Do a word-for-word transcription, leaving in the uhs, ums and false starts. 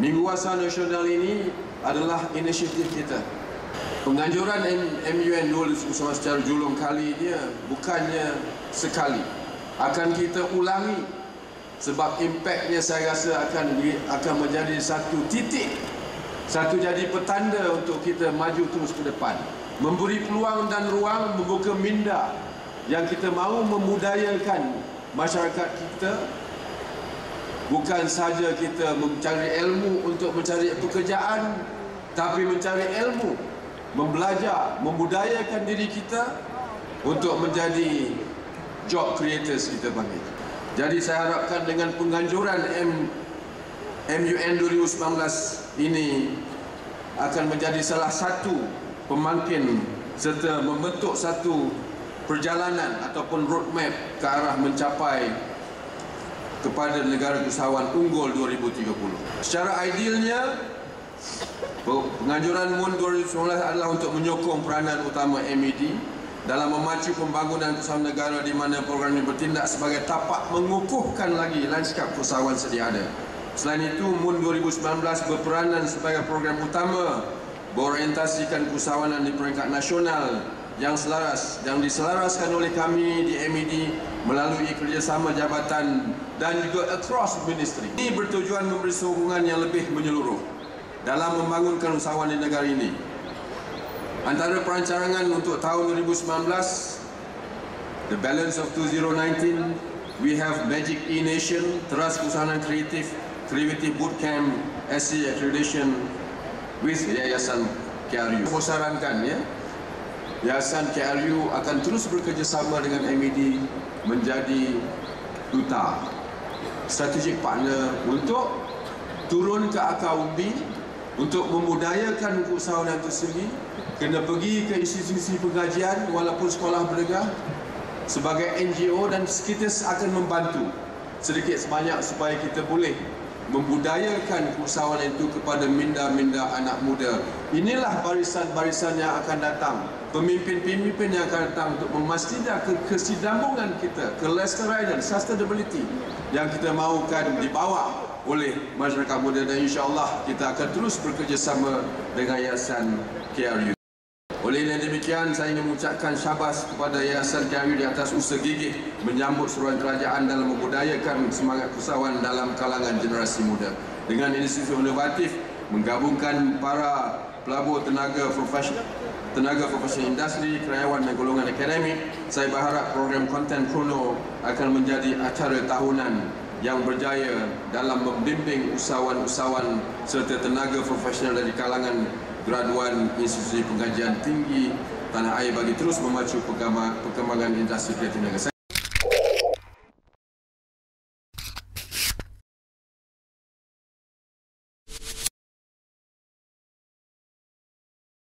Minggu Wasa Nasional ini adalah inisiatif kita. Penganjuran M U N dua ribu sembilan belas secara julung kali ini bukannya sekali, akan kita ulangi sebab impaknya saya rasa akan akan menjadi satu titik, satu jadi petanda untuk kita maju terus ke depan, memberi peluang dan ruang, membuka minda yang kita mahu memudayakan masyarakat kita. Bukan saja kita mencari ilmu untuk mencari pekerjaan, tapi mencari ilmu, membelajar, membudayakan diri kita untuk menjadi job creators kita panggil. Jadi saya harapkan dengan penganjuran M U N dua ribu sembilan belas ini akan menjadi salah satu pemangkin serta membentuk satu perjalanan ataupun roadmap ke arah mencapai kepada negara usahawan unggul dua ribu tiga puluh. Secara idealnya, penganjuran M U N dua ribu sembilan belas adalah untuk menyokong peranan utama M E D dalam memacu pembangunan usahawan negara di mana program ini bertindak sebagai tapak mengukuhkan lagi lanskap usahawan sedia ada. Selain itu, M U N dua ribu sembilan belas berperanan sebagai program utama berorientasikan usahawanan di peringkat nasional yang selaras, yang diselaraskan oleh kami di M E D melalui kerjasama jabatan dan juga across ministry. Ini bertujuan memberi sokongan yang lebih menyeluruh dalam membangunkan usahawan di negara ini. Antara perancangan untuk tahun dua ribu sembilan belas, the balance of two thousand nineteen, we have Magic E-Nation, Teras Usahawan Kreatif, Creative Bootcamp, S C Accreditation with Yayasan K R U. Saya sarankan ya, Yayasan K R U akan terus bekerjasama dengan M E D menjadi duta, strategic partner untuk turun ke akar umbi, untuk memudayakan usahawan itu sendiri, kena pergi ke institusi pengajian walaupun sekolah menengah sebagai N G O, dan kita akan membantu sedikit sebanyak supaya kita boleh membudayakan usahawan itu kepada minda-minda anak muda. Inilah barisan-barisan yang akan datang, pemimpin-pemimpin yang akan datang untuk memastikan kesinambungan kita, kelestarian, sustainability yang kita mahukan dibawa oleh masyarakat muda, dan insya-Allah kita akan terus bekerjasama dengan Yayasan K R U. Oleh yang demikian, saya ingin mengucapkan syabas kepada Yayasan K R U di atas usaha gigih menyambut seruan kerajaan dalam membudayakan semangat usahawan dalam kalangan generasi muda. Dengan inisiatif inovatif menggabungkan para pelabur tenaga profesional, tenaga profesional industri, karyawan dan golongan akademik, saya berharap program Content Chrono akan menjadi acara tahunan yang berjaya dalam membimbing usahawan-usahawan serta tenaga profesional dari kalangan graduan institusi pengajian tinggi tanah air bagi terus memacu perkembangan industri kreatif negara.